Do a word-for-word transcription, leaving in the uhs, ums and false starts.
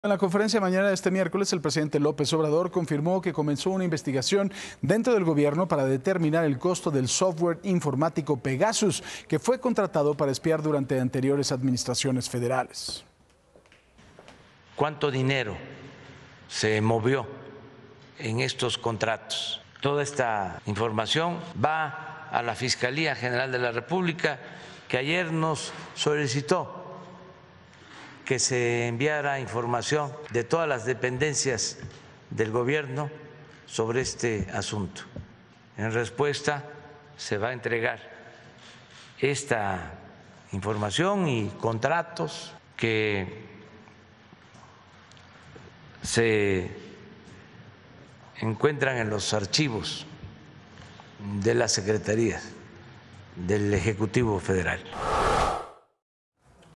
En la conferencia de mañana de este miércoles, el presidente López Obrador confirmó que comenzó una investigación dentro del gobierno para determinar el costo del software informático Pegasus, que fue contratado para espiar durante anteriores administraciones federales. ¿Cuánto dinero se movió en estos contratos? Toda esta información va a la Fiscalía General de la República, que ayer nos solicitó que se enviara información de todas las dependencias del gobierno sobre este asunto. En respuesta, se va a entregar esta información y contratos que se encuentran en los archivos de las secretarías del Ejecutivo Federal.